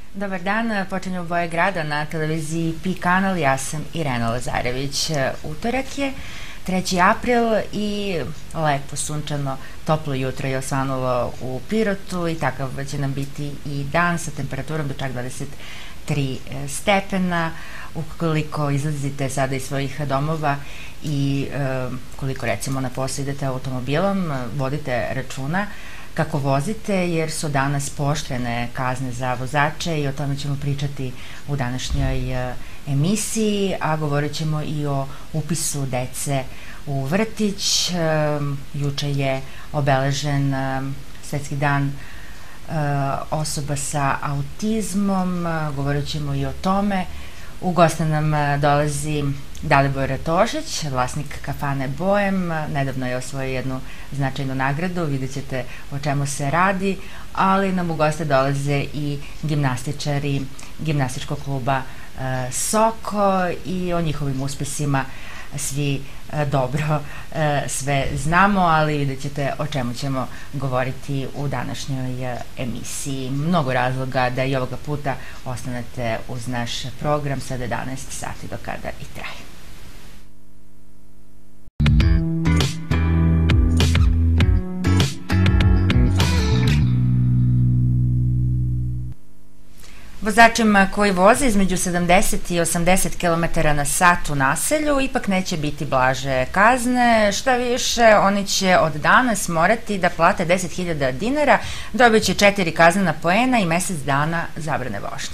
Dobar dan, počinju Boje grada na televiziji Pi kanal, ja sam Irena Lazarević. Utorak je, 3. april i lepo, sunčano, toplo jutro je osvanulo u Pirotu i takav će nam biti i dan sa temperaturom do čak 23 stepena. Ukoliko izlazite sada iz svojih domova i koliko recimo na posao idete automobilom, vodite računa kako vozite, jer su danas pooštrene kazne za vozače i o tome ćemo pričati u današnjoj emisiji, a govorit ćemo i o upisu dece u vrtić. Juče je obeležen Svetski dan osoba sa autizmom, govorit ćemo i o tome. U goste nam dolazi Dalibor Ratošić, vlasnik kafane Boem. Nedavno je osvojio jednu značajnu nagradu, vidjet ćete o čemu se radi, ali nam u goste dolaze i gimnastičari gimnastičkog kluba Soko i o njihovim uspesima svi dobro sve znamo, ali vidjet ćete o čemu ćemo govoriti u današnjoj emisiji. Mnogo razloga da i ovoga puta ostanete uz naš program sa 11 sati do kada i traje. Vozačima koji voze između 70 i 80 km na sat u naselju ipak neće biti blaže kazne. Šta više, oni će od danas morati da plate 10.000 dinara, dobit će 4 kaznena poena i mesec dana zabrane vožnje.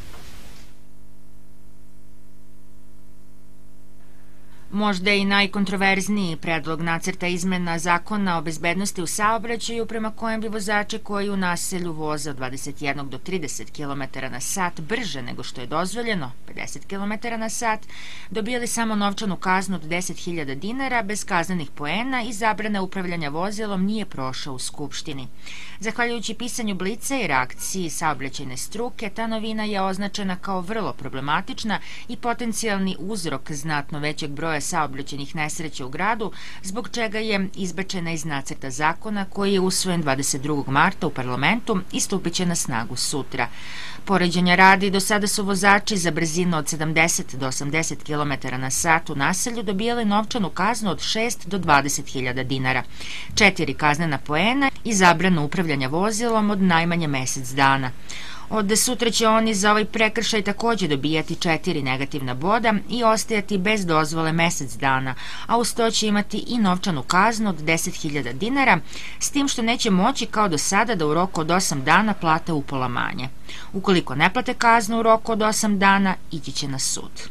Možda i najkontroverzniji predlog nacrta izmena zakona o bezbednosti u saobraćaju, prema kojem bi vozači koji u naselju voze od 21 do 30 km na sat brže nego što je dozvoljeno, 50 km na sat, dobijali samo novčanu kaznu od 10.000 dinara bez kaznenih poena i zabrana upravljanja vozilom nije prošao u Skupštini. Zahvaljujući pisanju Blica i reakciji saobraćajne struke, ta novina je označena kao vrlo problematična i potencijalni uzrok znatno većeg broja saobraćajnih nesreća u gradu, zbog čega je izbačena iz nacrta zakona koji je usvojen 22. marta u parlamentu i stupit će na snagu sutra. Poređenja radi, do sada su vozači za brzinu od 70 do 80 km na sat u naselju dobijali novčanu kaznu od 6 do 20.000 dinara, 4 kaznena poena i zabranu upravljanja vozilom od najmanje mesec dana. Od sutra će oni za ovaj prekršaj takođe dobijati 4 negativna boda i ostajati bez dozvole mesec dana, a uz to će imati i novčanu kaznu od 10.000 dinara, s tim što neće moći kao do sada da u roku od 8 dana plate upola manje. Ukoliko ne plate kaznu u roku od 8 dana, ići će na sud.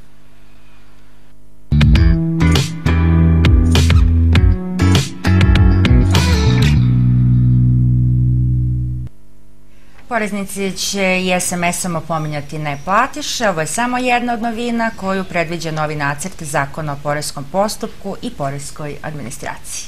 Poreznici će i SMS-om opominjati ne platiše. Ovo je samo jedna od novina koju predviđa novi nacrt zakona o poreskom postupku i poreskoj administraciji.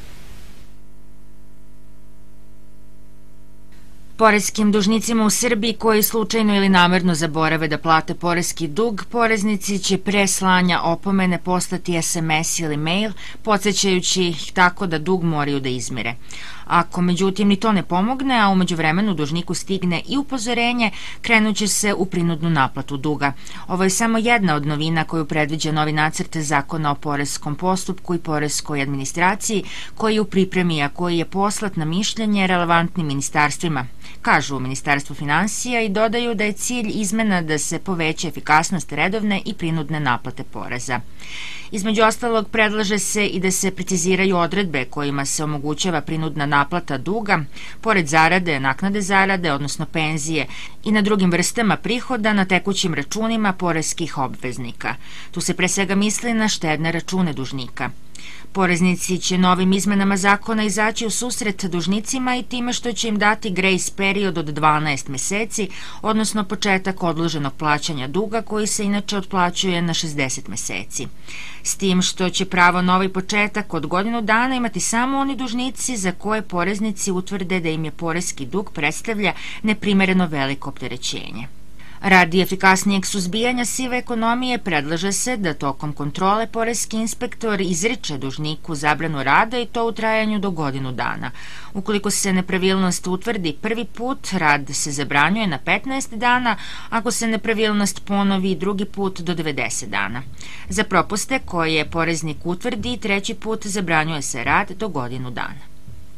Poreskim dužnicima u Srbiji koji slučajno ili namerno zaborave da plate poreski dug, poreznici će pre slanja opomene poslati SMS ili mail, podsećajući ih tako da dug moraju da izmire. Ako međutim ni to ne pomogne, a u međuvremenu dužniku stigne i upozorenje, krenuće se u prinudnu naplatu duga. Ovo je samo jedna od novina koju predviđa novi nacrt zakona o poreskom postupku i poreskoj administraciji, koji je u pripremi, a koji je poslat na mišljenje relevantnim ministarstvima. Kažu u Ministarstvu finansija i dodaju da je cilj izmena da se poveća efikasnost redovne i prinudne naplate poreza. Između ostalog, predlaže se i da se preciziraju odredbe kojima se omogućava prinudna naplata duga, pored zarade, naknade zarade, odnosno penzije, i na drugim vrstama prihoda na tekućim računima poreskih obveznika. Tu se pre svega misli na štedne račune dužnika. Poreznici će novim izmenama zakona izaći u susret dužnicima i time što će im dati grace period od 12 meseci, odnosno početak odloženog plaćanja duga koji se inače otplaćuje na 60 meseci. S tim što će pravo na ovaj početak od godinu dana imati samo oni dužnici za koje poreznici utvrde da im je poreski dug predstavlja neprimereno veliko opterećenje. Radi efikasnijeg suzbijanja sive ekonomije predlaže se da tokom kontrole poreski inspektor izriče dužniku zabranu rada i to u trajanju do godinu dana. Ukoliko se nepravilnost utvrdi prvi put, rad se zabranjuje na 15 dana, ako se nepravilnost ponovi drugi put do 90 dana. Za propuste koje poreznik utvrdi, treći put zabranjuje se rad do godinu dana.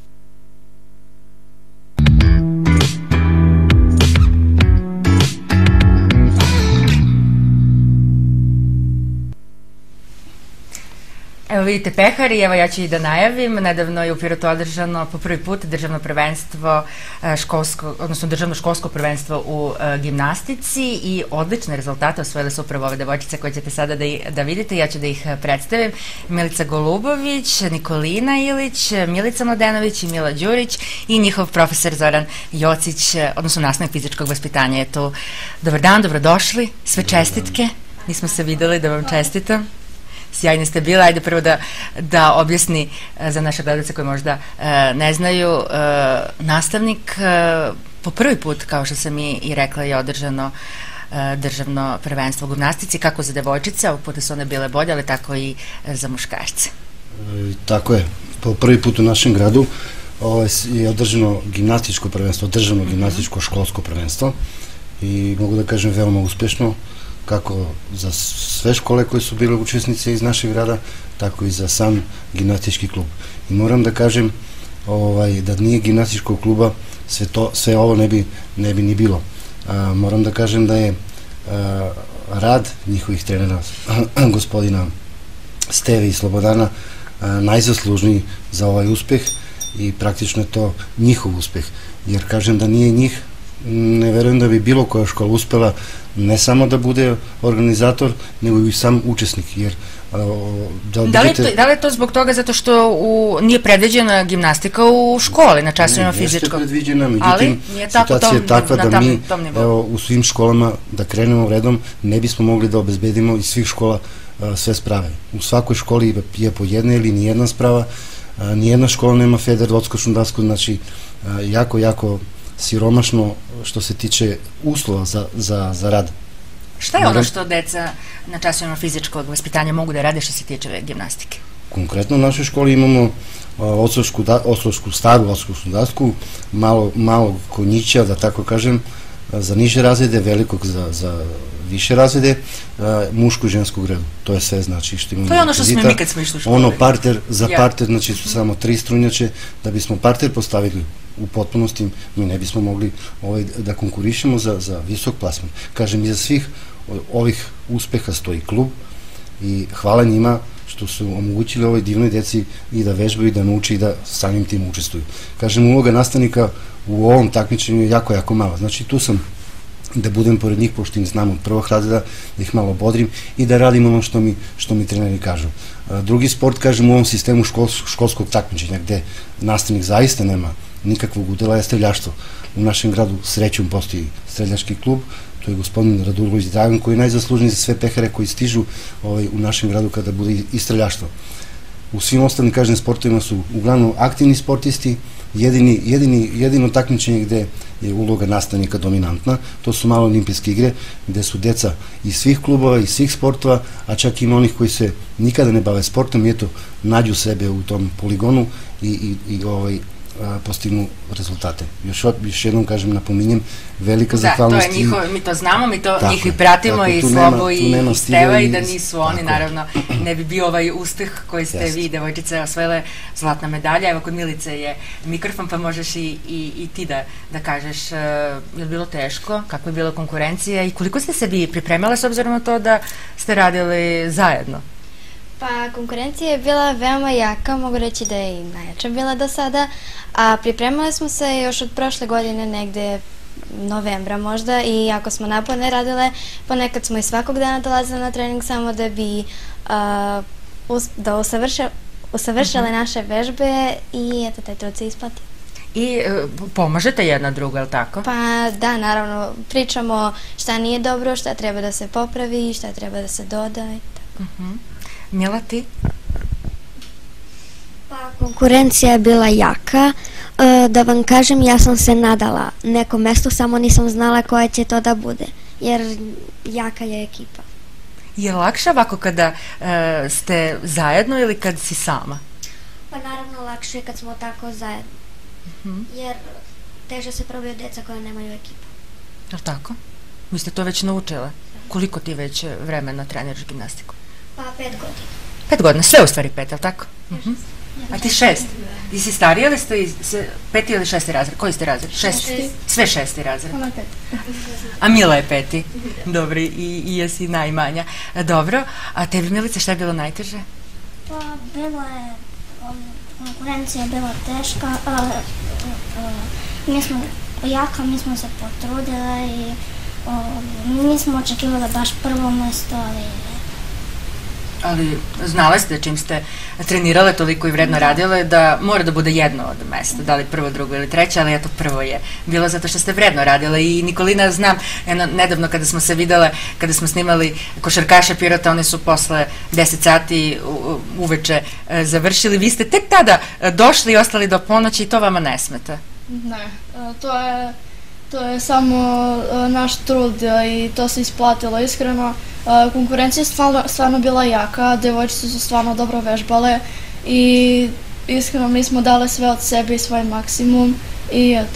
Evo vidite pehari, evo ja ću i da najavim, nedavno je u Pirotu održano po prvi put državno prvenstvo odnosno državno školsko prvenstvo u gimnastici i odlične rezultate osvojile su upravo ove devojčice koje ćete sada da vidite, ja ću da ih predstavim. Milica Golubović, Nikolina Ilić, Milica Mladenović i Mila Đurić i njihov profesor Zoran Jocić, odnosno nastavnik fizičkog vaspitanja je tu. Dobar dan, dobrodošli, sve čestitke, nismo se videli, da vam čestitam. Sjajni ste bili. Ajde prvo da objasni za naše gledalce koji možda ne znaju. Nastavnik po prvi put, kao što sam i rekla, je održano državno prvenstvo u gimnastici, kako za devojčice, ovog puta su one bile bolje, ali tako i za muškarce. Tako je. Po prvi put u našem gradu je održano gimnastičko prvenstvo, državno gimnastičko školsko prvenstvo i mogu da kažem veoma uspešno, kako za sve škole koje su bile učesnice iz našeg grada, tako i za sam gimnastički klub. I moram da kažem da nije gimnastičkog kluba, sve ovo ne bi ni bilo. Moram da kažem da je rad njihovih trenera, gospodina Steve i Slobodana, najzaslužniji za ovaj uspeh i praktično je to njihov uspeh. Jer kažem da nije njih, ne verujem da bi bilo koja škola uspela ne samo da bude organizator, nego i sam učesnik. Da li je to zbog toga zato što nije predviđena gimnastika u školi, na časovima fizičkog? Jeste predviđena, međutim, situacija je takva da mi u svim školama, da krenemo redom, ne bismo mogli da obezbedimo iz svih škola sve sprave. U svakoj školi je po jedna ili nijedna sprava, nijedna škola nema feder, odskočnu dasku, znači jako siromašno što se tiče uslova za rad. Šta je ono što deca na časovima fizičkog vaspitanja mogu da rade što se tiče gimnastike? Konkretno u našoj školi imamo staru odskočnu dasku, malog konjića, da tako kažem, za niže razrede, velikog za više razrede, mušku i žensku gradu. To je sve, znači što imamo. To je ono što smo mi kad smo išli u školu. Ono parter, za parter, znači su samo 3 strunjače. Da bismo parter postavili u potpunosti, mi ne bismo mogli da konkurišemo za visok plasman. Kažem, iza svih ovih uspeha stoji klub i hvala njima što su omogućili ovoj divnoj deci i da vežbaju, da nauči i da samim tim učestvuju. Kažem, uloga nastavnika u ovom takmičenju je jako mala. Znači, tu sam da budem pored njih, pošto im znam od prvog razreda, da ih malo bodrim i da radim ono što mi treneri kažu. Drugi sport, kažem, u ovom sistemu školskog takmičenja, gde nastavnik zaista nema nikakvog udela, je streljaštvo. U našem gradu srećom postoji streljački klub, to je gospodin Radulović Dragan, koji je najzaslužniji za sve pehare koji stižu u našem gradu kada bude i streljaštvo. U svim ostalim, kažem, sportovima su uglavnom aktivni sportisti. Jedino takmičenje gde je uloga nastavnika dominantna, to su malo olimpijske igre, gde su deca iz svih klubova, iz svih sportova, a čak ima onih koji se nikada ne bave sportom i eto, nađu sebe u tom poligonu i postignu rezultate. Još jednom kažem, napominjem, velika zahvalnost. Da, to je njihov, mi to znamo, mi to njih i pratimo i Slobu i Steva i da nisu oni, naravno, ne bi bio ovaj uspeh koji ste vi, devojčice, osvojile zlatna medalja. Evo, kod Milice je mikrofon, pa možeš i ti da kažeš, je li bilo teško, kakva je bila konkurencija i koliko ste se vi pripremale s obzirom na to da ste radili zajedno? Pa, konkurencija je bila veoma jaka, mogu reći da je i najjača bila do sada, a pripremali smo se još od prošle godine, negde novembra možda, i ako smo naporno radile, ponekad smo i svakog dana dolazile na trening samo da bi usavršale naše vežbe i eto, taj trud se isplati. I pomažete jedna druga, je li tako? Pa da, naravno, pričamo šta nije dobro, šta treba da se popravi, šta treba da se doda i tako. Mila, ti? Pa, konkurencija je bila jaka. Da vam kažem, ja sam se nadala nekom mestu, samo nisam znala koje će to da bude. jer jaka je ekipa. Je lakše ovako kada ste zajedno ili kad si sama? Pa naravno lakše je kad smo tako zajedno, jer teže se probaju djeca koja nemaju ekipu. Je li tako? Vi ste to već naučile? Koliko ti već vremena treniraš gimnastiku? Pa 5 godina. 5 godina, sve u stvari 5, je li tako? A ti 6? Ti si stariji ili ste 5. ili 6. razred? Koji ste razred? 6. Sve 6. razred? Ona 5. A Mila je 5. Dobro, i jesi najmanja. Dobro, a tebi, Milice, šta je bilo najteže? Pa bila je, konkurencija je bila teška, mi smo jaka, mi smo se potrudile i nismo očekivali baš prvo mjesto, Ali znala ste čim ste trenirale toliko i vredno radile da mora da bude jedno od mesta, da li prvo, drugo ili treće, ali eto prvo je bilo zato što ste vredno radile. I Nikolina, znam, nedavno kada smo se videle, kada smo snimali Košarkaše Pirota, oni su posle 10 sati uveče završili, vi ste tek tada došli i ostali do ponoći i to vama ne smeta? Ne, to je samo naš trud i to se isplatilo iskreno. Konkurencija je stvarno bila jaka, devojčice su stvarno dobro vežbale i iskreno mi smo dali sve od sebe i svoj maksimum i eto.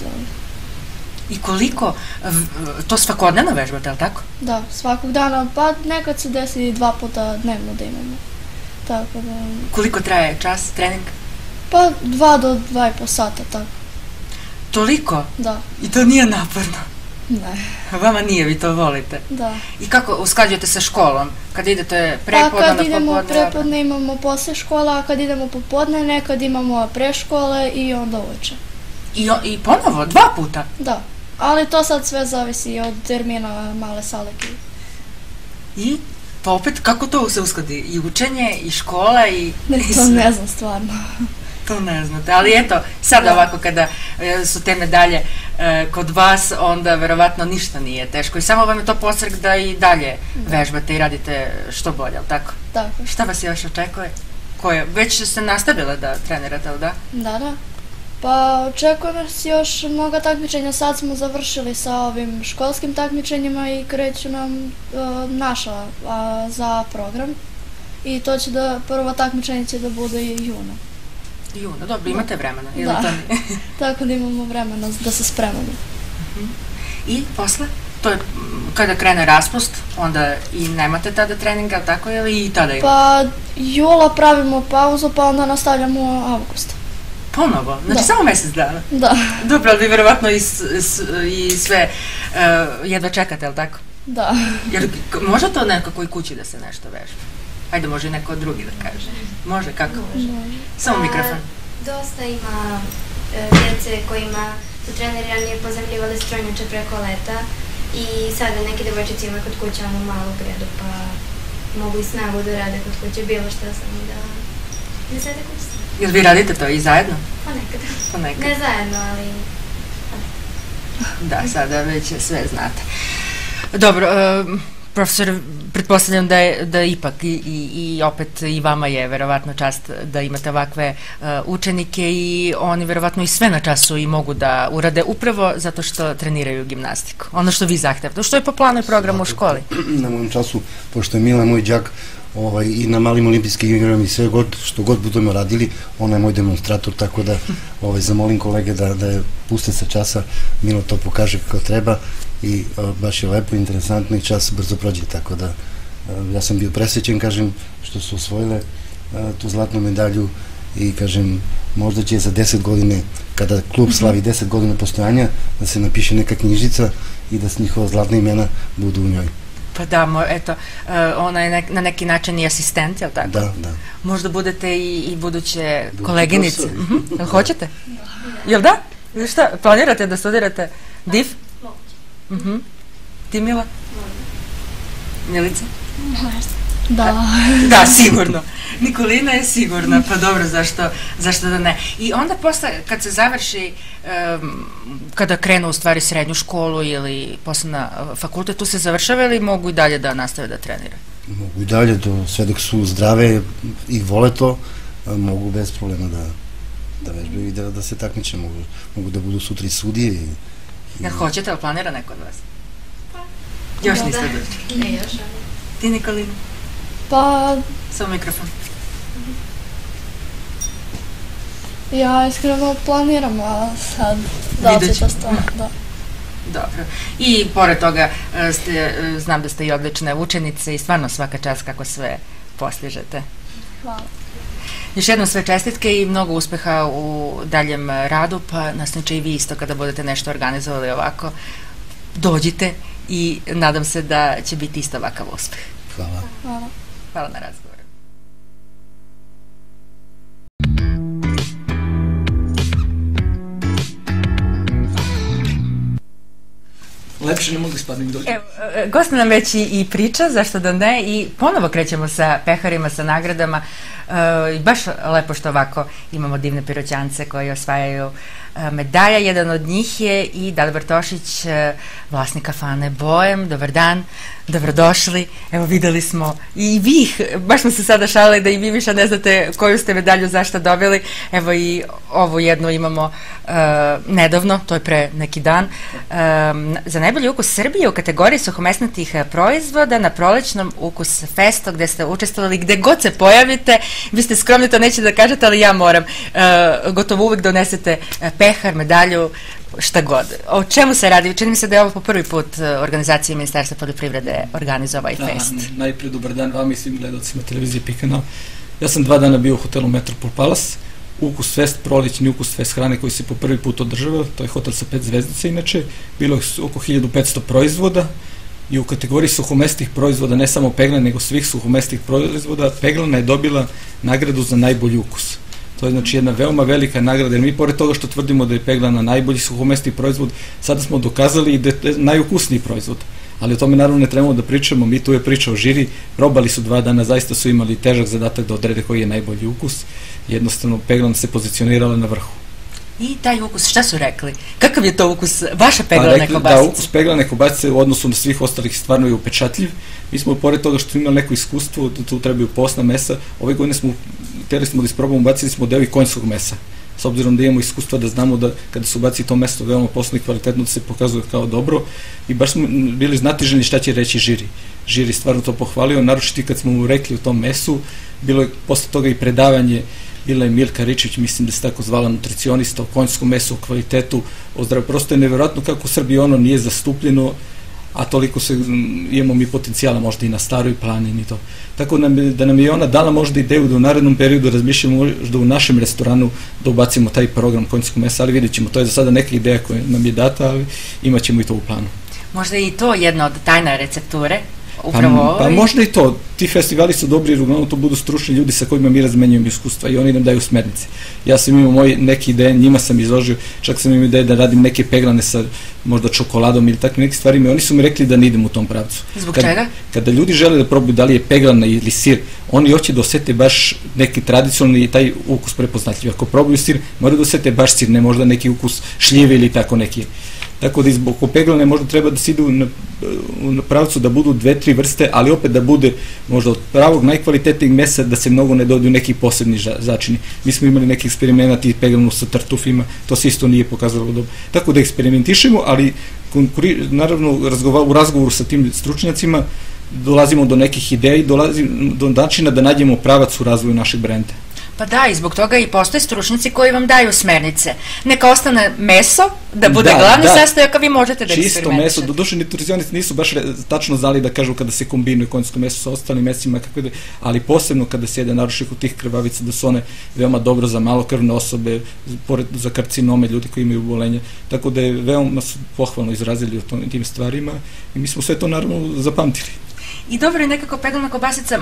I koliko? To svakodnevno vežbate, je li tako? Da, svakog dana, pa nekad se desi 2 puta dnevno da imamo. Tako da... Koliko traje čas, trening? Pa 2 do 2,5 sata, tako. Toliko? Da. I to nije naporno? Ne. Vama nije, vi to volite? Da. I kako usklađujete sa školom? Kad idete prepodne, pa kad idemo prepodne imamo posle škola, a kad idemo popodne nekad imamo preškole i onda uveče. I ponovo, 2 puta? Da, ali to sad sve zavisi od termina male salike. I? Pa opet, kako to se uskladi? I učenje, i škola, i... To ne znam stvarno. To ne znate, ali eto, sad ovako kada su te medalje kod vas, onda verovatno ništa nije teško i samo vam je to podsrek da i dalje vežbate i radite što bolje, ali tako? Tako. Šta vas još očekuje? Već ste nastavile da trenirate, ali da? Da. Pa očekuje nas još mnogo takmičenja, sad smo završili sa ovim školskim takmičenjima i kreću nam naša za program i to će prvo takmičenje će da bude i juna. Juna, dobro, imate vremena. Da, tako da imamo vremena da se spremamo. I posle? To je kada krene raspust, onda i nemate tada treninga, tako je li i tada imate? Pa jula pravimo pauzu, pa onda nastavljamo avgusta. Ponovo? Znači samo mjesec dana? Da. Dobro, ali vi verovatno i sve jedva čekate, je li tako? Da. Jer može to nekakvoj kući da se nešto veže? Ajde, može neko drugi da kaže. Može, kako? Može. Samo mikrofon. Dosta ima djece kojima su treneri ranije pozemljivali strojnjače preko leta i sada neki devojčici imaju kod kuće onu malu gredu, pa mogu i snagu da rade kod kuće, bilo što samo da ne sede kući. Jel vi radite to i zajedno? Pa nekad. Ne zajedno, ali... Da, sada već sve znate. Dobro, profesor, pretpostavljam da ipak i opet i vama je verovatno čast da imate ovakve učenike i oni verovatno i sve na času i mogu da urade upravo zato što treniraju gimnastiku. Ono što vi zahtevate, što je po planu i programu u školi. Na mojom času, pošto je Mila moj đak i na malim olimpijskim igrama i sve što god budemo radili, ona je moj demonstrator, tako da zamolim kolege da je puste sa časa, Milo to pokaže kako treba i baš je lepo, interesantno i čas brzo prođe, tako da ja sam bio presrećen, kažem, što su osvojile tu zlatnu medalju i kažem, možda će za 10 godine, kada klub slavi 10 godina postojanja, da se napiše neka knjižica i da njihova zlatna imena budu u njoj. Pa da, eto, ona je na neki način i asistent, jel tako? Da. Možda budete i buduće koleginice. Jel hoćete? Jel da? Šta, planirate da studirate DIV? Moguće. Ti, Mila? Milica? Da. Da, sigurno. Nikolina je sigurna, pa dobro, zašto da ne. I onda posle, kad se završi, kada krenu u stvari srednju školu ili posle na fakultet, tu se završava ili mogu i dalje da nastave da treniraju? Mogu i dalje, sve dok su zdrave i vole to, mogu bez problema da vežbaju i da se takmiče, mogu da budu sutra i sudije. Jel hoćete, ali planira neko od vas? Još niste odlučili? Ne, još. Ti, Nikolina? Pa, Samo mikrofon. ja iskreno planiram, a sad da li će to stvarno, da. Dobro. I pored toga znam da ste i odlične učenice i stvarno svaka čast kako sve postižete. Hvala. Još jednom sve čestitke i mnogo uspeha u daljem radu, pa nasniče i vi isto kada budete nešto organizovali ovako. Dođite i nadam se da će biti isto ovakav uspeh. Hvala. Hvala. Hvala na razgovoru. Lepše ne mogu ispadnim dođe. Evo, gost nam već i priča, zašto da ne, i ponovo krećemo sa peharima, sa nagradama. Baš lepo što ovako imamo divne piroćance koji osvajaju medalja. Jedan od njih je i Dalibor Tošić, vlasnik kafane Boem. Dobar dan, dobrodošli. Evo, videli smo i vi ih, baš smo se sada šalili da i vi više ne znate koju ste medalju zašto dobili. Evo i ovu jednu imamo nedavno, to je pre neki dan, za najbolji ukus Srbije u kategoriji suhomesnatih proizvoda na prolećnom Ukus Festu gde ste učestvovali, gde god se pojavite. Vi ste skromni, to nećete da kažete, ali ja moram. Gotovo uvek donesete pehar, medalju, šta god. O čemu se radi? Čini mi se da je ovo po prvi put organizacija Ministarstva poljoprivrede organizova ovaj fest. Najprije dobar dan vama i svim gledalcima televizije P-kanal. Ja sam 2 dana bio u hotelu Metropol Palace, Ukus Fest, prolećni Ukus Fest hrane koji se po prvi put održava, to je hotel sa 5 zvezdica inače, bilo je oko 1500 proizvoda i u kategoriji suhomesnih proizvoda, ne samo peglana, nego svih suhomesnih proizvoda, peglana je dobila nagradu za najbolji ukus. To je znači jedna veoma velika nagrada, jer mi pored toga što tvrdimo da je peglana najbolji suhomesni proizvod, sada smo dokazali i da je najukusniji proizvod. Ali o tome naravno ne trebamo da pričamo, mi tu je pričao žiri, probali su 2 dana, zaista su imali težak zadatak da odrede koji je najbolji ukus, jednostavno peglana se pozicionirala na vrhu. I taj ukus, šta su rekli? Kakav je to ukus vaše peglane kobasice? Da, ukus peglane kobasice u odnosu na svih ostalih stvarno je upečatljiv. Mi smo, pored toga što smo imali neko iskustvo, da tu trebaju posna mesa, ove godine htjeli smo da isprobamo, bacili smo deo i konjskog mesa. S obzirom da imamo iskustva da znamo da kada se ubaci to meso veoma posno i kvalitetno da se pokazuje kao dobro i baš smo bili znatiželjni šta će reći žiri. Žiri stvarno to pohvalio, naročito kad smo mu rekli o tom mesu, bilo je posle toga i predavanje, bila je Milka Ričić, mislim da se tako zvala, nutricionista, o konjskom mesu, o kvalitetu, o zdravlju. Prosto je nevjerojatno kako u Srbiji ono nije zastupljeno, a toliko imamo mi potencijala možda i na Staroj planini i to. Tako da nam je ona dala možda ideju da u narednom periodu razmišljamo možda u našem restoranu da ubacimo taj program konjskog mesa, ali vidjet ćemo, to je za sada neka ideja koja nam je data, ali imat ćemo i to u planu. Možda i to jedna od tajna recepture? Pa možda i to. Ti festivali su dobri jer uglavnom to budu stručni ljudi sa kojima mi razmenjujemo iskustva i oni nam daju smernice. Ja sam imao neke ideje, njima sam izložio, čak sam imao ideje da radim neke peglane sa možda čokoladom ili takvim nekim stvarima i oni su mi rekli da ne idem u tom pravcu. Zbog čega? Kada ljudi žele da probaju da li je peglana ili sir, oni hoće da osete baš neki tradicionalni i taj ukus prepoznatljiv. Ako probaju sir, moraju da osete baš sir, ne možda neki ukus šljive ili tako neki. Tako da zbog peglane možda treba da se ide u pravcu da budu 2-3 vrste, ali opet da bude možda od pravog najkvalitetnijeg mesa da se mnogo ne dodaju neki posebni začini. Mi smo imali neki eksperimenati peglanu sa tartufima, to se isto nije pokazalo dobro. Tako da eksperimentišemo, ali naravno u razgovoru sa tim stručnjacima dolazimo do nekih ideja i dolazimo do načina da nađemo pravac u razvoju našeg brenda. Pa da, i zbog toga i postoje stručnjaci koji vam daju smernice. Neka ostane meso, da bude glavni sastojak, a vi možete da eksperimentišete. Čisto meso, doduše nutricionisti nisu baš tačno znali da kažu kada se kombinuje konjsko meso sa ostalim mesima, ali posebno kada se jede naročito tih krvavica, da su one veoma dobro za malokrvne osobe, za karcinome, ljudi koji imaju obolenje. Tako da je veoma pohvalno izrazili o tim stvarima i mi smo sve to naravno zapamtili. I dobro je nekako peglana kobasica,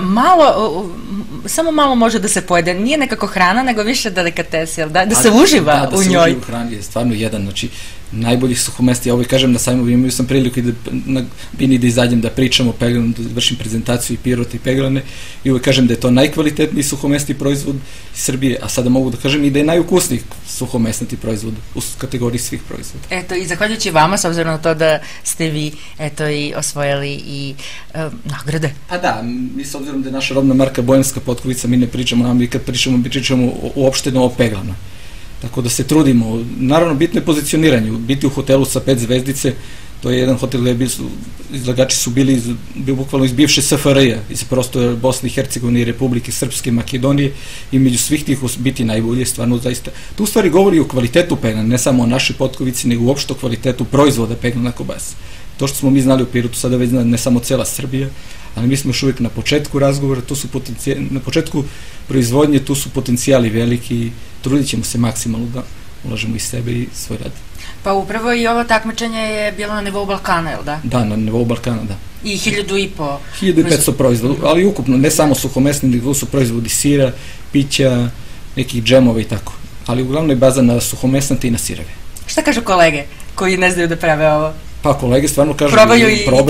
samo malo može da se pojede, nije nekako hrana, nego više delikates, da se uživa u njoj. Da se uživa u hrani je stvarno jedan, znači najboljih suhomesti, ja uvijek kažem na sajmu, imao sam priliku na Bini da izađem da pričam o peglanu, da vršim prezentaciju i pirota i peglane i uvijek kažem da je to najkvalitetniji suhomesni proizvod iz Srbije, a sada mogu da kažem i da je najukusniji suhomesnati proizvod u kategoriji svih proizvoda. Eto, i zahvaljujući vama, s obzirom na to da ste vi, eto, i osvojili i nagrade. Pa da, mi s obzirom da je naša robna marka Boemska potkovica, mi ne pričamo, mi kad pričamo uopšteno o peglanu. Tako da se trudimo. Naravno, bitno je pozicioniranje. Biti u hotelu sa 5 zvezdice, To je jedan hotel gde izlagači su bili bukvalno iz bivše SFRJ, iz prostora Bosne i Hercegovine i Republike Srpske, Makedonije, i među svih tih biti najbolje, stvarno zaista. To u stvari govori o kvalitetu peglana, ne samo o našoj Potkovici, nego uopšte o kvalitetu proizvoda peglana kobasa. To što smo mi znali u Pirotu, sada već zna ne samo cela Srbija, ali mi smo još uvijek na početku razgovora, na početku proizvodnje, tu su potencijali veliki i trudit ćemo se maksimalno da ulažemo iz sebe i svoj rad. Pa upravo i ovo takmičenje je bilo na nivou Balkana, je li da? Da, na nivou Balkana, da. I 1500... 1500 proizvoda, ali ukupno, ne samo suhomesni, nego su proizvodi sira, pića, nekih džemova i tako. Ali uglavnom je baza na suhomesnate i na sireve. Šta kažu kolege koji ne znaju da prave ovo? Pa kolege stvarno kažu, probaju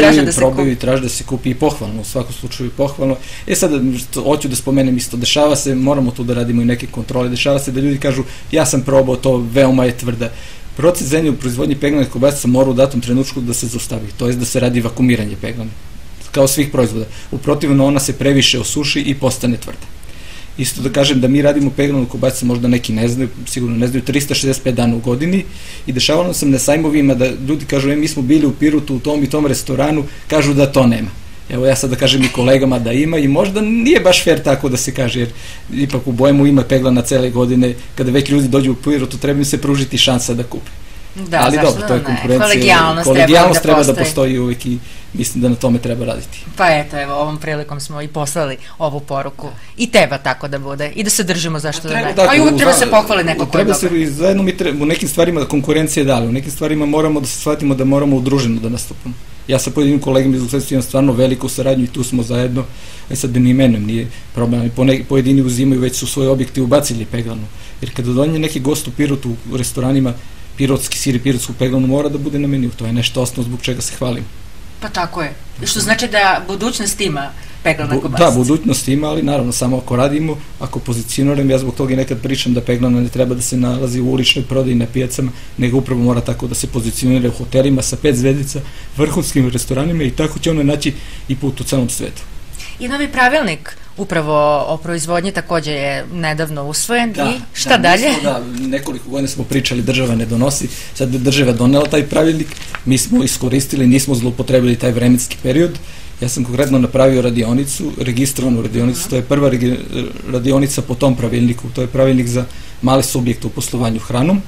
i traže da se kupi i pohvalno, u svakom slučaju pohvalno. Sad, hoću da spomenem isto, dešava se, moramo tu da radimo i neke kontrole, dešava se da ljudi kažu, ja sam probao to, veoma je tvrda. Proces zemlje u proizvodnji peglane kobasice mora u datom trenutku da se zaustavi, to je da se radi vakumiranje peglane, kao svih proizvoda. U protivno ona se previše osuši i postane tvrda. Isto da kažem da mi radimo peglanu kobasicu, možda neki ne znaju, sigurno ne znaju, 365 dana u godini, i dešavalo sam na sajmovima da ljudi kažu, mi smo bili u Pirotu u tom i tom restoranu, kažu da to nema. Evo ja sad da kažem i kolegama da ima, i možda nije baš fair tako da se kaže, jer ipak u Bojemu ima peglana cele godine, kada već ljudi dođu u Pirotu, treba im se pružiti šansa da kupe. Da, ali dobro, to je konkurencija, kolegijalnost treba da postoji uvijek i mislim da na tome treba raditi. Pa eto, evo, ovom prilikom smo i poslali ovu poruku. I treba tako da bude. I da se držimo, zašto da ne. A i uvijek treba se pohvali neko ko je dobro. Treba se zajedno, u nekim stvarima konkurencija je dali, u nekim stvarima moramo da se shvatimo da moramo udruženo da nastupamo. Ja sa pojedinim kolegama iz Ugostiteljstva imam stvarno veliku saradnju i tu smo zajedno, sad da ni imenom nije problem, pojedini uzimaju, već su svoje objekte ubacili peglanu. Jer kada donje neki gost u Pirotu u restoranima, pirotski sir i pirotsku peglanu mora da bude na meniju, to je nešto osnovno zbog čega se hvalim. Pa tako je, što znači da budućnost ima peglana kobasica. Da, budućnost ima, ali naravno samo ako radimo, ako pozicioniramo, ja zbog toga i nekad pričam da peglana ne treba da se nalazi u uličnoj prodaji na pijacama, nego upravo mora tako da se pozicionira u hotelima sa 5 zvezdica, vrhunskim restoranima, i tako će ona naći i put u celom svetu. I novi pravilnik upravo o proizvodnji također je nedavno usvojen, i šta dalje? Da, nekoliko godina smo pričali, država ne donosi, sad je država donela taj pravilnik, mi smo iskoristili, nismo zloupotrebili taj vremenski period. Ja sam konkretno napravio radionicu, registrovanu radionicu, to je prva radionica po tom pravilniku, to je pravilnik za male subjekte u poslovanju hranom,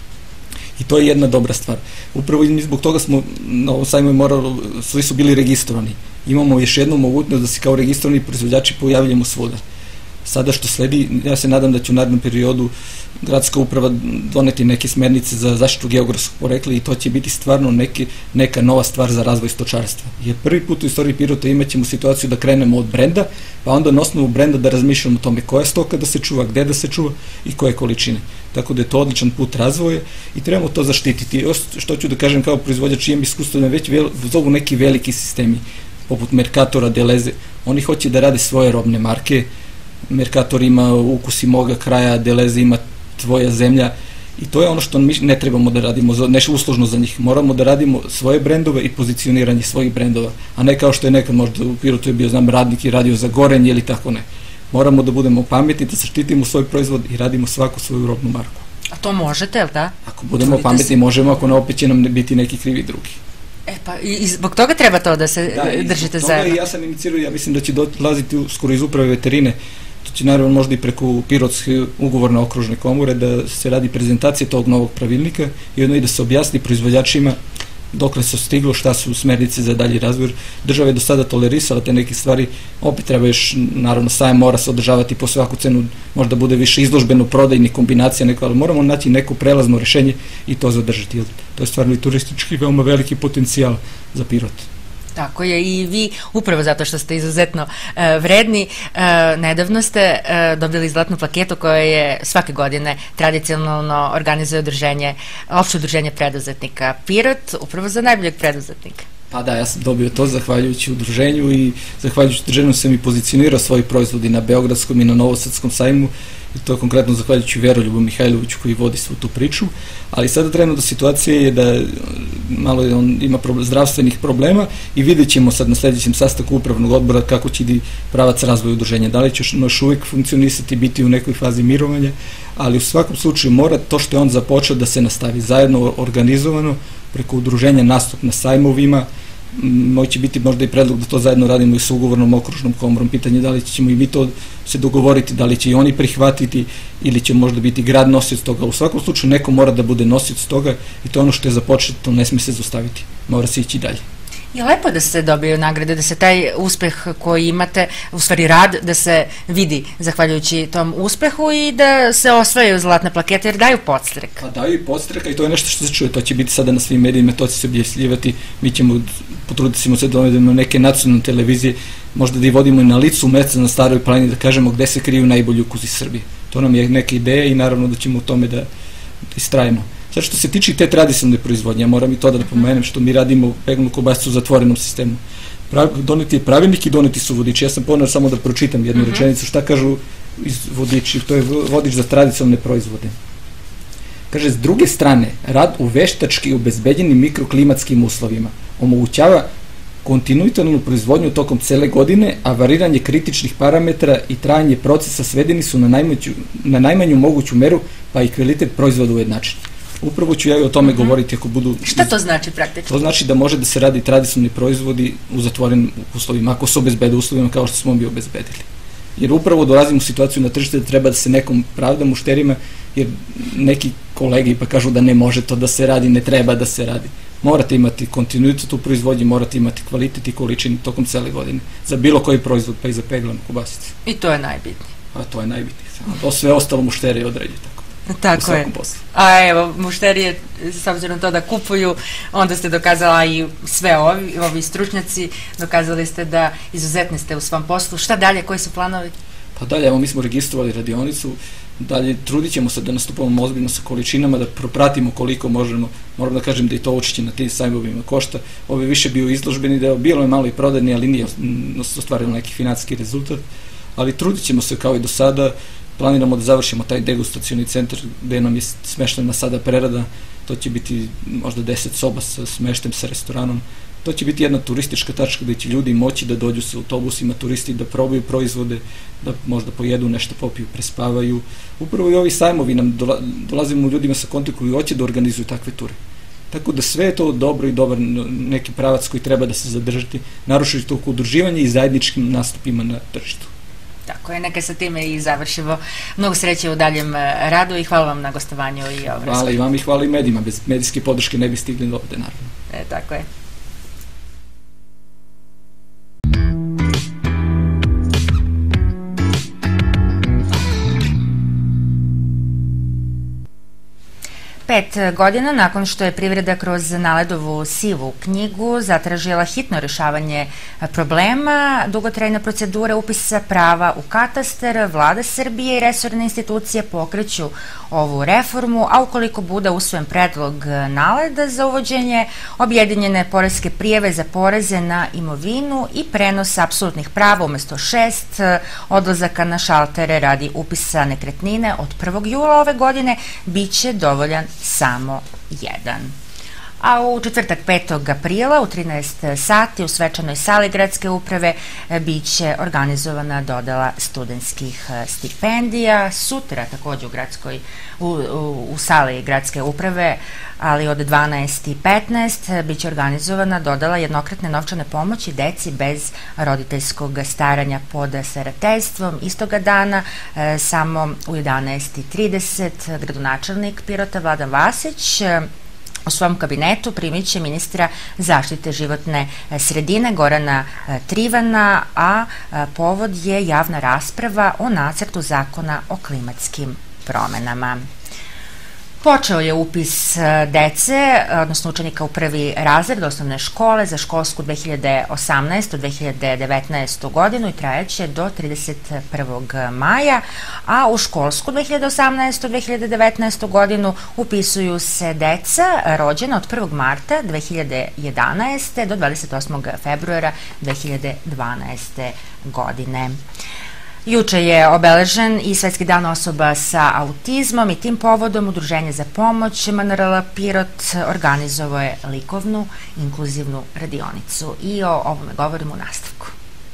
i to je jedna dobra stvar. Upravo i zbog toga smo na ovom sajmu morali, svi su bili registrovani. Imamo još jednu mogućnost da se kao registrovani proizvođači pojavljamo svuda. Sada što sledi, ja se nadam da će u narednom periodu gradska uprava doneti neke smernice za zaštitu geografskog porekla, i to će biti stvarno neka nova stvar za razvoj stočarstva. Jer prvi put u istoriji Pirota imat ćemo situaciju da krenemo od brenda, pa onda na osnovu brenda da razmišljamo o tome koja stoka da se čuva, gde da se čuva i koje količine. Tako da je to odličan put razvoja i trebamo to zaštititi. Što ću da kažem, kao proizvođač imam iskustvo da već zovu neki veliki sistemi, poput Mercatora, Deleze, oni hoće da rade svoje robne marke. Mercator ima ukusi moga kraja, Deleze ima tvoja zemlja, i to je ono što mi ne trebamo da radimo, nešto uslužno za njih. Moramo da radimo svoje brendove i pozicioniranje svojih brendova, a ne kao što je nekad možda u Pirotu je bio, znam, radnik i radio za Gorenje ili tako ne. Moramo da budemo pametni, da zaštitimo svoj proizvod i radimo svaku svoju robnu marku. A to možete, jel da? Ako budemo pametni, možemo, ako ne, opet će nam biti neki krivi drugi. Pa i zbog toga treba to da se držite zajedno. Ja sam inicirao, ja mislim da će dolaziti skoro iz uprave veterine, to će naravno možda i preko Pirotske ugovorne okružne komore da se radi prezentacija tog novog pravilnika i jedno i da se objasni proizvođačima dokle se stiglo, šta su smernice za dalji razvoj. Država je do sada tolerisala te neke stvari, opet treba još, naravno, sajam mora se održavati po svaku cenu, možda bude više izložbeno prodajnih kombinacija, ali moramo naći neko prelazno rešenje i to zadržati. To je stvarno i turistički veoma veliki potencijal za Pirot. Tako je, i vi, upravo zato što ste izuzetno vredni, nedavno ste dobili zlatnu plaketu koja je svake godine tradicionalno organizuje opšte udruženje preduzetnika Pirot, upravo za najboljeg preduzetnika. Pa da, ja sam dobio to zahvaljujući udruženju, i zahvaljujući udruženju sam i pozicionirao svoji proizvodi na Beogradskom i na Novosadskom sajmu, i to je konkretno zahvaljujući Veroljubu Mihajloviću koji vodi svu tu priču, ali sada trenutno situacija je da malo on ima zdravstvenih problema i vidjet ćemo sad na sljedećem sastanku upravnog odbora kako će ide pravac razvoja udruženja, da li će još uvijek funkcionisati, biti u nekoj fazi mirovanja, ali u svakom slučaju mora to što je on započeo da se nastavi zajedno organizovano preko udruženja nastup na sajmovima. Moći biti možda i predlog da to zajedno radimo i sa ugovornom okružnom komorom, pitanje da li ćemo i mi to se dogovoriti, da li će i oni prihvatiti ili će možda biti grad nosioc toga. U svakom slučaju neko mora da bude nosioc toga i to je ono što je započeto, ne smije se zaustaviti, mora se ići dalje. Je lepo da se dobiju nagrade, da se taj uspeh koji imate, u stvari rad, da se vidi zahvaljujući tom uspehu i da se osvajaju zlatne plakete, jer daju podstrek. Pa daju i podstrek i to je nešto što se čuje, to će biti sada na svim medijima, to će se objavljivati, mi ćemo potruditi se da dovedemo neke nacionalne televizije, možda da ih vodimo i na licu mesta na Staroj planini, da kažemo gde se kriju najbolji ukusi Srbije. To nam je neka ideja i naravno da ćemo u tome da istrajemo. Sad što se tiče te tradicionalne proizvodnje, ja moram i to da napomenem što mi radimo peglanu kobasicu u zatvorenom sistemu. Doneti je pravilnik i doneti su vodiči. Ja sam ponovno samo da pročitam jednu rečenicu šta kažu iz vodiči, to je vodič za tradicionalne proizvode. Kaže, s druge strane, rad u veštački obezbeđenim mikroklimatskim uslovima omogućava kontinuitarnu proizvodnju tokom cele godine, a variranje kritičnih parametara i trajanje procesa svedeni su na najmanju moguću meru, pa i kvalitet proizvoda ujednačen. Upravo ću ja i o tome govoriti ako budu... Šta to znači praktično? To znači da može da se radi tradicionalni proizvodi u zatvorenim uslovima, ako se obezbede uslovima kao što smo mi obezbedili. Jer upravo dolazimo u situaciju na tržište da treba da se nekom pravda mušterima, jer neki kolegi pa kažu da ne može to da se radi, ne treba da se radi. Morate imati kontinuitet u proizvodnji, morate imati kvalitet i količinu tokom cele godine. Za bilo koji proizvod, pa i za peglanu kobasicu. I to je najbitnije. A to je najbitnije. To sve ostalo mušterije određe tako. Tako je. A evo, mušterije, s obzirom to da kupuju, onda ste dokazala i sve ovi stručnjaci, dokazali ste da izuzetni ste u svom poslu. Šta dalje, koji su planovi? Pa dalje, evo mi smo registrovali radionicu, dalje trudit ćemo se da nastupamo ozbiljno sa količinama, da propratimo koliko možemo. Moram da kažem da i to učešće na tim sajmovima košta. Ovo je više bio izložbeni deo, bilo je malo i prodajni, ali nije ostvarilo neki finansijski rezultat. Ali trudit ćemo se kao i do sada. Planiramo da završimo taj degustacioni centar gde nam je smeštena sada prerada, to će biti možda 10 soba sa smeštem sa restoranom, to će biti jedna turistička tačka gde će ljudi moći da dođu sa autobusima, turisti da probaju proizvode, da možda pojedu nešto, popiju, prespavaju. Upravo i ovi sajmovi nam dolazimo ljudima sa kontaktom koji hoće da organizuju takve ture. Tako da sve je to dobro i dobar neki pravac koji treba da se zadržati, naročito oko udruživanja i zajedničkim nastupima na tržištu. Tako je, neka sa time i završimo. Mnogo sreće u daljem radu i hvala vam na gostovanju i ovo. Hvala i vam i hvala i medijima, bez medijske podrške ne bi stigli do ovde, naravno. Tako je. Pet godina nakon što je privreda kroz Naledovu sivu knjigu zatražila hitno rešavanje problema, dugotrajna procedura upisa prava u katastar, Vlada Srbije i resorne institucije pokreću ovu reformu, a ukoliko bude usvojen predlog Naleda za uvođenje objedinjene poreske prijave za poreze na imovinu i prenos apsolutnih prava umesto 6 odlazaka na šaltere radi upisa nekretnine od 1. jula ove godine biće dovoljan samo jedan. A u četvrtak 5. aprila u 13 sati u svečanoj sali gradske uprave biće organizovana dodela studentskih stipendija. Sutra takođe u sali gradske uprave, ali od 12:15 biće organizovana dodela jednokratne novčane pomoći deci bez roditeljskog staranja pod starateljstvom. Istoga dana, samo u 11:30, gradonačelnik Pirota Vladan Vasić u svom kabinetu primit će ministra zaštite životne sredine Gorana Trivana, a povod je javna rasprava o nacrtu zakona o klimatskim promenama. Počeo je upis dece, odnosno učenika u prvi razred osnovne škole za školsku 2018-2019 godinu i trajaće do 31. maja, a u školsku 2018-2019 godinu upisuju se deca rođena od 1. marta 2011. do 28. februara 2012. godine. Juče je obeležen i Svetski dan osoba sa autizmom i tim povodom Udruženje za pomoć MNRL Pirot organizovao je likovnu inkluzivnu radionicu i o ovome govorimo u nastavku.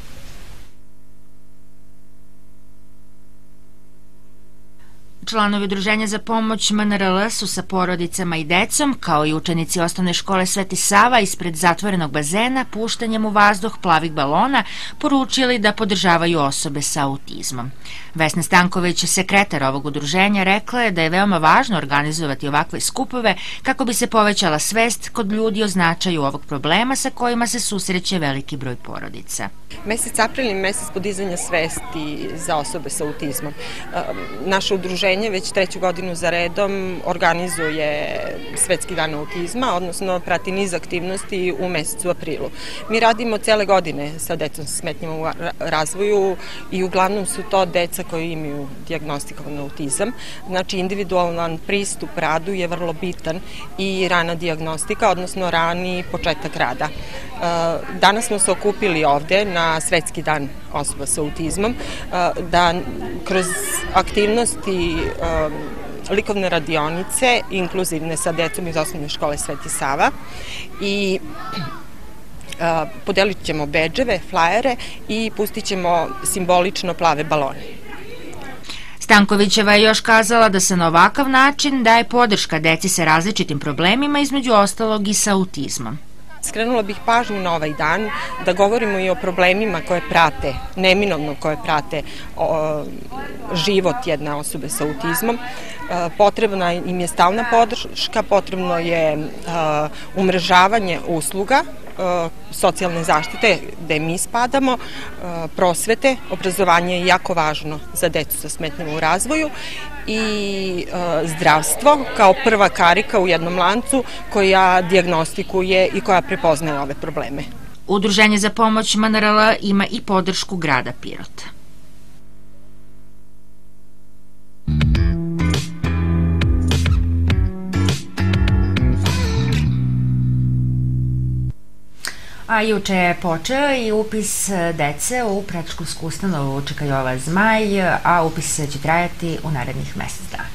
Članovi Udruženja za pomoć MNRL su sa porodicama i decom, kao i učenici osnovne škole Sveti Sava ispred zatvorenog bazena, puštanjem u vazduh plavih balona, poručili da podržavaju osobe sa autizmom. Vesna Stanković, sekretar ovog udruženja, rekla je da je veoma važno organizovati ovakve skupove kako bi se povećala svest kod ljudi o značaju ovog problema sa kojima se susreće veliki broj porodica. Mesec april je mesec podizanja svesti za osobe sa autizmom. Naše udruženje već 3. godinu za redom organizuje Svetski dan autizma, odnosno prati niz aktivnosti u mesecu aprilu. Mi radimo cele godine sa decom sa smetnjama u razvoju i uglavnom su to deca koji imaju dijagnostikovan autizam. Znači, individualan pristup radu je vrlo bitan i rana dijagnostika, odnosno rani početak rada. Danas smo se okupili ovde na Svetski dan osoba sa autizmom da kroz aktivnosti likovne radionice inkluzivne sa decom iz osnovne škole Sveti Sava i podelit ćemo bedževe, flajere i pustit ćemo simbolično plave balone. Stankovićeva je još kazala da se na ovakav način daje podrška deci sa različitim problemima, između ostalog i sa autizmom. Skrenula bih pažnju na ovaj dan da govorimo i o problemima koje prate, neminovno koje prate život jedne osobe sa autizmom. Potrebna im je stalna podrška, potrebno je umrežavanje usluga socijalne zaštite gde mi spadamo, prosvete, obrazovanje je jako važno za decu sa smetnjama u razvoju i zdravstvo kao prva karika u jednom lancu koja dijagnostikuje i koja prepoznaje ove probleme. Udruženje za pomoć MNRL ima i podršku grada Pirota. A juče je počeo i upis dece u predškolsku ustanovu Čika Jova Zmaj, a upis će trajati u narednih mesec dana.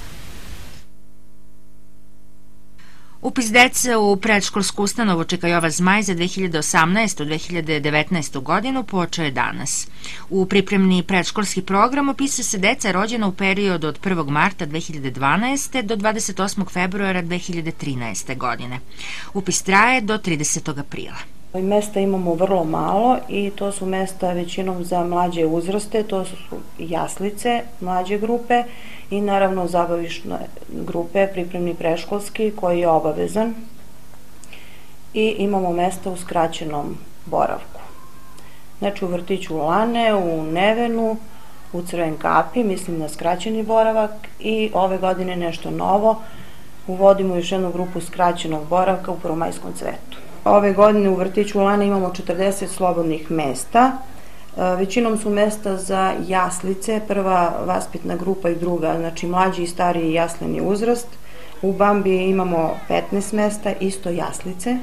Upis dece u predškolsku ustanovu Čika Jova Zmaj za 2018-2019 godinu počeo je danas. U pripremni predškolski program upisuju se deca rođena u periodu od 1. marta 2012. do 28. februara 2013. godine. Upis traje do 30. aprila. Mesta imamo vrlo malo i to su mesta većinom za mlađe uzraste, to su jaslice, mlađe grupe i naravno zabavišne grupe, pripremni predškolski koji je obavezan i imamo mesta u skraćenom boravku. Znači u vrtiću Lane, u Nevenu, u Crven kapi, mislim na skraćeni boravak i ove godine nešto novo, uvodimo još jednu grupu skraćenog boravka u Prvomajskom cvetu. Ove godine u vrtiću Lane imamo 40 slobodnih mesta. Većinom su mesta za jaslice, prva vaspitna grupa i druga, znači mlađi i stariji jasleni uzrast. U Bambi imamo 15 mesta, isto jaslice.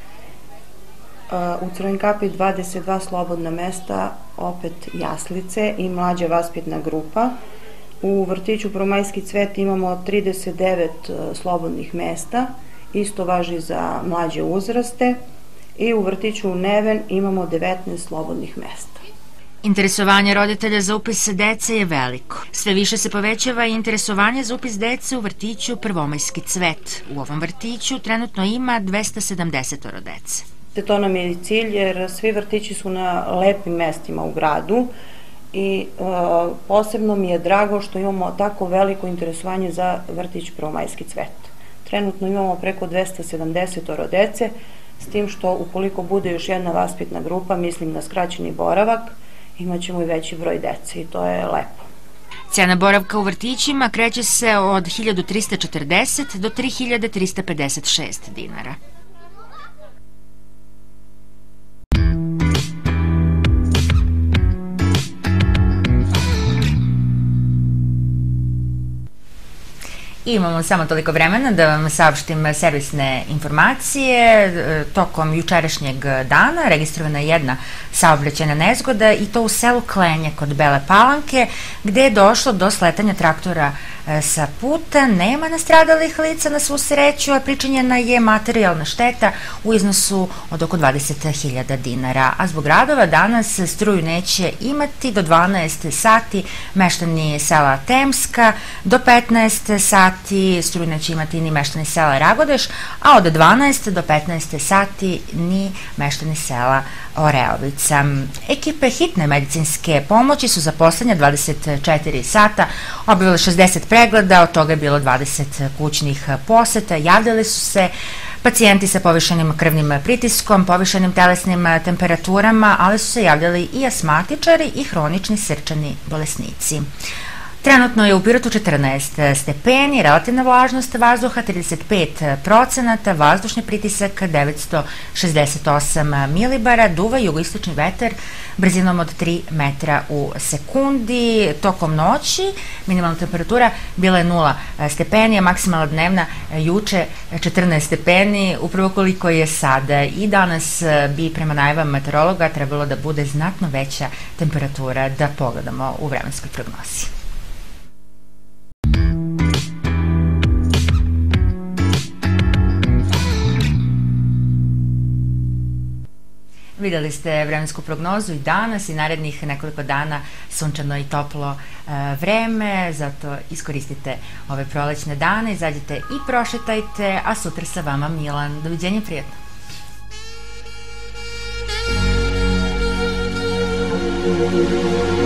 U Crven kapi 22 slobodna mesta, opet jaslice i mlađa vaspitna grupa. U vrtiću Prvomajski cvet imamo 39 slobodnih mesta, isto važi za mlađe uzraste i u vrtiću Neven imamo 19 slobodnih mesta. Interesovanje roditelja za upis dece je veliko. Sve više se povećava i interesovanje za upis dece u vrtiću Prvomajski cvet. U ovom vrtiću trenutno ima 270 dece. To nam je cilj jer svi vrtići su na lepim mestima u gradu i posebno mi je drago što imamo tako veliko interesovanje za vrtić Prvomajski cvet. Trenutno imamo preko 270 dece, s tim što ukoliko bude još jedna vaspitna grupa, mislim na skraćeni boravak, imat ćemo i veći broj dece i to je lepo. Cena boravka u vrtićima kreće se od 1340 do 3356 dinara. Imamo samo toliko vremena da vam saopštim servisne informacije. Tokom jučerašnjeg dana registrovana je jedna saobraćajna nezgoda i to u selu Klenje kod Bele Palanke, gde je došlo do sletanja traktora sa puta. Nema nastradalih lica na svu sreću, a pričinjena je materijalna šteta u iznosu od oko 20.000 dinara. A zbog radova danas struju neće imati do 12 sati meštani sela Temska, do 15 sati struju neće imati ni meštani sela Ragodeš, a od 12 do 15 sati ni meštani sela Oreovica. Ekipe hitne medicinske pomoći su za poslednja 24 sata obavile 60 pregleda, od toga je bilo 20 kućnih poseta. Javljali su se pacijenti sa povišenim krvnim pritiskom, povišenim telesnim temperaturama, ali su se javljali i asmatičari i hronični srčani bolesnici. Trenutno je u Pirotu 14 stepeni, relativna vlažnost vazduha 35%, vazdušni pritisak 968 milibara, duva jugoistočni vetar brzinom od 3 metra u sekundi. Tokom noći minimalna temperatura bila je 0 stepeni, a maksimalna dnevna juče 14 stepeni, upravo koliko je sada. I danas bi prema najavama meteorologa trebalo da bude znatno veća temperatura, da pogledamo u vremenskoj prognozi. Videli ste vremensku prognozu i danas i narednih nekoliko dana sunčano i toplo vreme, zato iskoristite ove prolećne dane, izađite i prošetajte, a sutra sa vama Milan. Doviđenja, prijatno. Thank you.